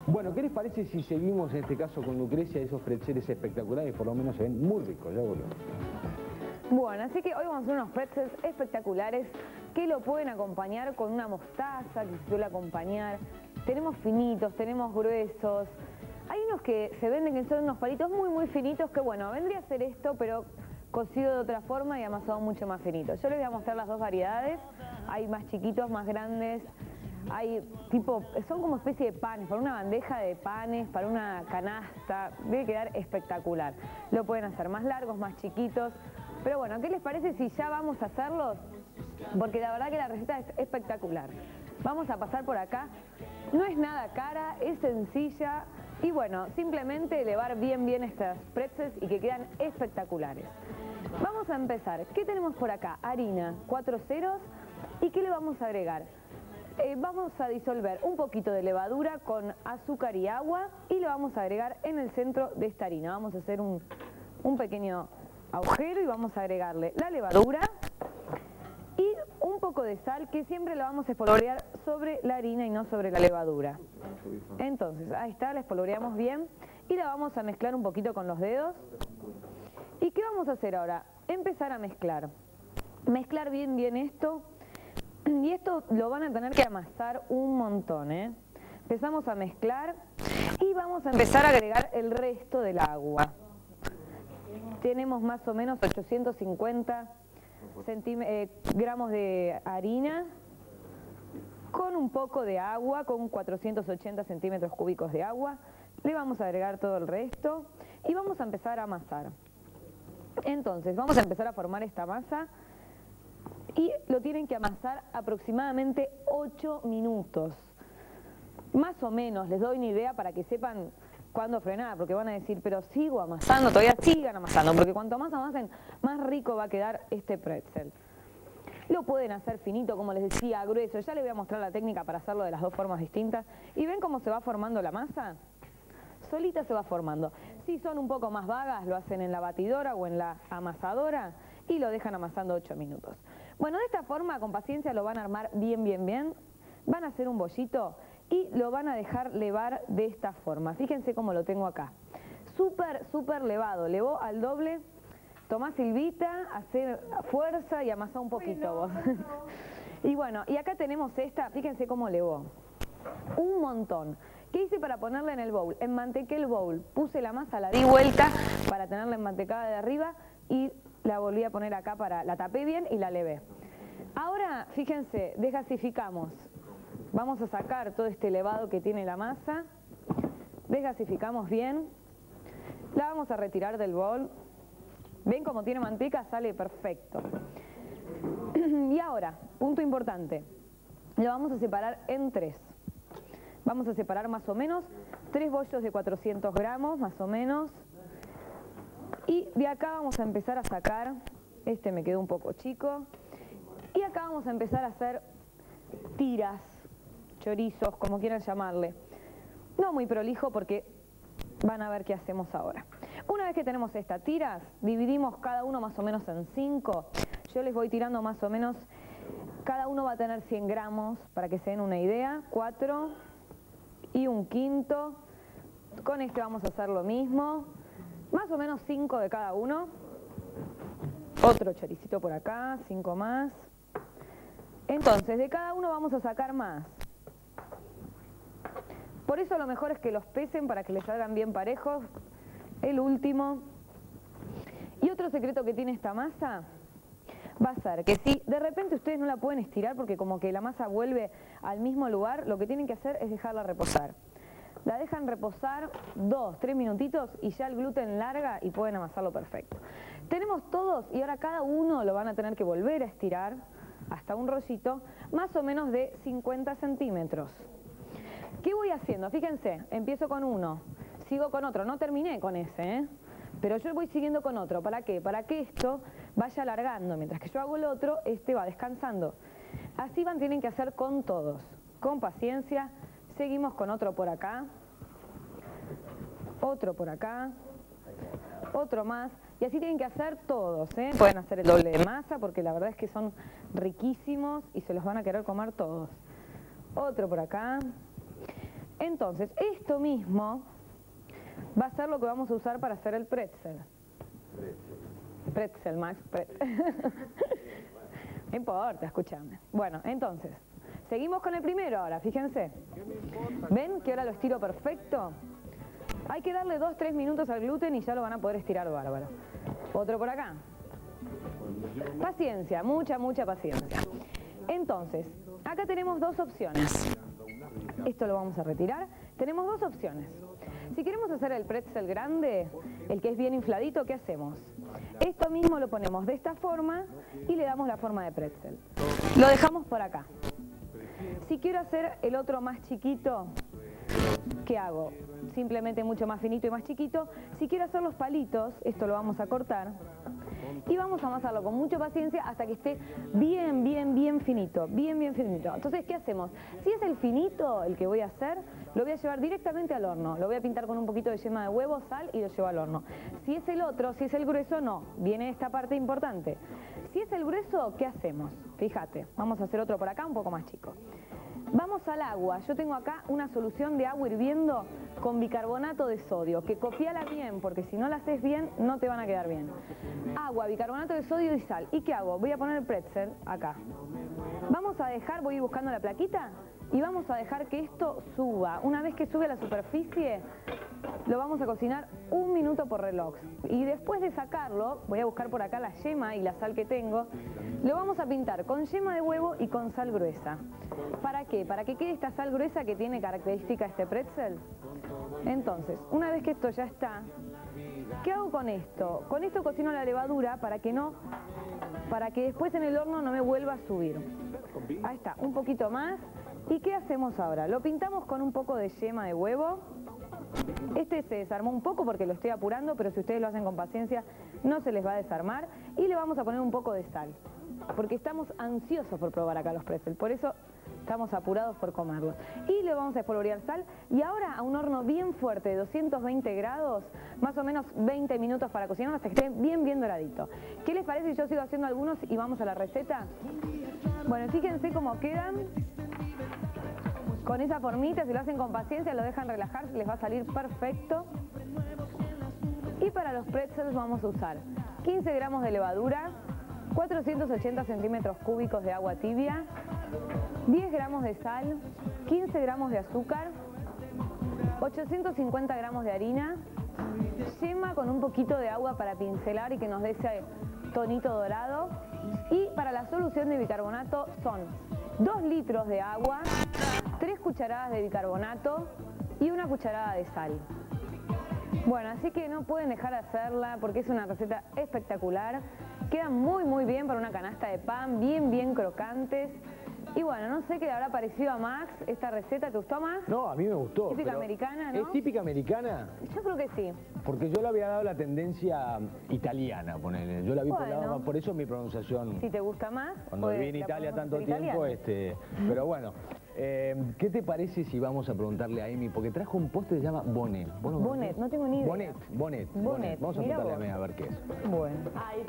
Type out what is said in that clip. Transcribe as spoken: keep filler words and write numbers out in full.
Bueno, ¿qué les parece si seguimos en este caso con Lucrecia esos pretzels espectaculares? Por lo menos se ven muy ricos, ya volvemos. Bueno, así que hoy vamos a hacer unos pretzels espectaculares que lo pueden acompañar con una mostaza que se suele acompañar. Tenemos finitos, tenemos gruesos. Hay unos que se venden que son unos palitos muy muy finitos que bueno, vendría a ser esto, pero cocido de otra forma y amasado mucho más finito. Yo les voy a mostrar las dos variedades. Hay más chiquitos, más grandes. Hay tipo, son como especie de panes, para una bandeja de panes, para una canasta, debe quedar espectacular. Lo pueden hacer más largos, más chiquitos, pero bueno, ¿qué les parece si ya vamos a hacerlos? Porque la verdad que la receta es espectacular. Vamos a pasar por acá, no es nada cara, es sencilla y bueno, simplemente elevar bien bien estas pretzels y que quedan espectaculares. Vamos a empezar, ¿qué tenemos por acá? Harina, cuatro ceros, ¿y qué le vamos a agregar? Eh, vamos a disolver un poquito de levadura con azúcar y agua y lo vamos a agregar en el centro de esta harina. Vamos a hacer un, un pequeño agujero y vamos a agregarle la levadura y un poco de sal que siempre la vamos a espolvorear sobre la harina y no sobre la levadura. Entonces, ahí está, la espolvoreamos bien y la vamos a mezclar un poquito con los dedos. ¿Y qué vamos a hacer ahora? Empezar a mezclar. Mezclar bien bien esto. Y esto lo van a tener que amasar un montón, ¿eh? Empezamos a mezclar y vamos a empezar a agregar el resto del agua. Tenemos más o menos ochocientos cincuenta eh, gramos de harina con un poco de agua, con cuatrocientos ochenta centímetros cúbicos de agua. Le vamos a agregar todo el resto y vamos a empezar a amasar. Entonces, vamos a empezar a formar esta masa. Y lo tienen que amasar aproximadamente ocho minutos. Más o menos, les doy una idea para que sepan cuándo frenar, porque van a decir, pero sigo amasando, todavía sigan amasando, porque cuanto más amasen, más rico va a quedar este pretzel. Lo pueden hacer finito, como les decía, grueso. Ya les voy a mostrar la técnica para hacerlo de las dos formas distintas. ¿Y ven cómo se va formando la masa? Solita se va formando. Si son un poco más vagas, lo hacen en la batidora o en la amasadora y lo dejan amasando ocho minutos. Bueno, de esta forma, con paciencia, lo van a armar bien, bien, bien. Van a hacer un bollito y lo van a dejar levar de esta forma. Fíjense cómo lo tengo acá. Súper, súper levado. Levó al doble. Tomá, Silvita, hacer fuerza y amasá un poquito vos. Y bueno, y acá tenemos esta. Fíjense cómo levó. Un montón. ¿Qué hice para ponerla en el bowl? Enmantequé el bowl. Puse la masa, la di vuelta para tenerla enmantecada de arriba y la volví a poner acá, para la tapé bien y la levé. Ahora, fíjense, desgasificamos. Vamos a sacar todo este levado que tiene la masa. Desgasificamos bien. La vamos a retirar del bol. ¿Ven cómo tiene manteca? Sale perfecto. Y ahora, punto importante. Lo vamos a separar en tres. Vamos a separar más o menos tres bollos de cuatrocientos gramos, más o menos. Y de acá vamos a empezar a sacar, este me quedó un poco chico, y acá vamos a empezar a hacer tiras, chorizos, como quieran llamarle. No muy prolijo porque van a ver qué hacemos ahora. Una vez que tenemos estas tiras, dividimos cada uno más o menos en cinco. Yo les voy tirando más o menos, cada uno va a tener cien gramos, para que se den una idea, cuatro y un quinto. Con este vamos a hacer lo mismo. Más o menos cinco de cada uno. Otro choricito por acá, cinco más. Entonces, de cada uno vamos a sacar más. Por eso lo mejor es que los pesen para que les salgan bien parejos. El último. Y otro secreto que tiene esta masa va a ser que si de repente ustedes no la pueden estirar porque como que la masa vuelve al mismo lugar, lo que tienen que hacer es dejarla reposar. La dejan reposar dos, tres minutitos y ya el gluten larga y pueden amasarlo perfecto. Tenemos todos y ahora cada uno lo van a tener que volver a estirar hasta un rollito más o menos de cincuenta centímetros. ¿Qué voy haciendo? Fíjense, empiezo con uno, sigo con otro, no terminé con ese, ¿eh? Pero yo voy siguiendo con otro. ¿Para qué? Para que esto vaya alargando. Mientras que yo hago el otro, este va descansando. Así van, tienen que hacer con todos. Con paciencia. Seguimos con otro por acá. Otro por acá. Otro más. Y así tienen que hacer todos, ¿eh? Pueden hacer el doble de masa porque la verdad es que son riquísimos y se los van a querer comer todos. Otro por acá. Entonces, esto mismo va a ser lo que vamos a usar para hacer el pretzel. Pretzel, Max, pretzel. No importa, escúchame. Bueno, entonces, seguimos con el primero ahora, fíjense. ¿Ven que ahora lo estiro perfecto? Hay que darle dos, tres minutos al gluten y ya lo van a poder estirar bárbaro. Otro por acá. Paciencia, mucha, mucha paciencia. Entonces, acá tenemos dos opciones. Esto lo vamos a retirar. Tenemos dos opciones. Si queremos hacer el pretzel grande, el que es bien infladito, ¿qué hacemos? Esto mismo lo ponemos de esta forma y le damos la forma de pretzel. Lo dejamos por acá. Si quiero hacer el otro más chiquito, ¿qué hago? Simplemente mucho más finito y más chiquito. Si quiero hacer los palitos, esto lo vamos a cortar y vamos a amasarlo con mucha paciencia hasta que esté bien, bien, bien finito, bien, bien finito. Entonces, ¿qué hacemos? Si es el finito el que voy a hacer, lo voy a llevar directamente al horno. Lo voy a pintar con un poquito de yema de huevo, sal y lo llevo al horno. Si es el otro, si es el grueso, no. Viene esta parte importante. Si es el grueso, ¿qué hacemos? Fíjate, vamos a hacer otro por acá, un poco más chico. Vamos al agua. Yo tengo acá una solución de agua hirviendo con bicarbonato de sodio, que copiala bien, porque si no la haces bien, no te van a quedar bien. Agua, bicarbonato de sodio y sal. ¿Y qué hago? Voy a poner el pretzel acá. Vamos a dejar, voy a ir buscando la plaquita, y vamos a dejar que esto suba. Una vez que sube a la superficie, lo vamos a cocinar un minuto por reloj. Y después de sacarlo, voy a buscar por acá la yema y la sal que tengo, lo vamos a pintar con yema de huevo y con sal gruesa. ¿Para qué? Para que quede esta sal gruesa que tiene característica este pretzel. Entonces, una vez que esto ya está, ¿qué hago con esto? Con esto cocino la levadura para que no, para que después en el horno no me vuelva a subir. Ahí está, un poquito más. ¿Y qué hacemos ahora? Lo pintamos con un poco de yema de huevo. Este se desarmó un poco porque lo estoy apurando, pero si ustedes lo hacen con paciencia no se les va a desarmar. Y le vamos a poner un poco de sal, porque estamos ansiosos por probar acá los pretzels, por eso estamos apurados por comerlos. Y le vamos a espolvorear sal y ahora a un horno bien fuerte de doscientos veinte grados, más o menos veinte minutos para cocinarlo hasta que esté bien bien doradito. ¿Qué les parece si yo sigo haciendo algunos y vamos a la receta? Bueno, fíjense cómo quedan. Con esa formita, si lo hacen con paciencia, lo dejan relajar, les va a salir perfecto. Y para los pretzels vamos a usar quince gramos de levadura, cuatrocientos ochenta centímetros cúbicos de agua tibia, diez gramos de sal, quince gramos de azúcar, ochocientos cincuenta gramos de harina, yema con un poquito de agua para pincelar y que nos dé ese tonito dorado. Y para la solución de bicarbonato son dos litros de agua, tres cucharadas de bicarbonato y una cucharada de sal. Bueno, así que no pueden dejar de hacerla porque es una receta espectacular. Queda muy muy bien para una canasta de pan, bien bien crocantes. Y bueno, no sé qué le habrá parecido a Max esta receta. ¿Te gustó, Max? No, a mí me gustó. Típica americana, ¿no? ¿Es típica americana? Yo creo que sí. Porque yo le había dado la tendencia italiana, ponele. Yo la vi Bueno. por, la, por eso mi pronunciación. Si te gusta más, Cuando pues, viví en la Italia podemos tanto hacer tiempo, italiana. este, pero bueno. Eh, ¿Qué te parece si vamos a preguntarle a Amy? Porque trajo un postre que se llama Bonnet. ¿Vos lo Bonnet, conocés? no tengo ni idea. Bonnet, Bonnet, Bonnet, Vamos a mirá preguntarle vos. a Amy a ver qué es. Bueno.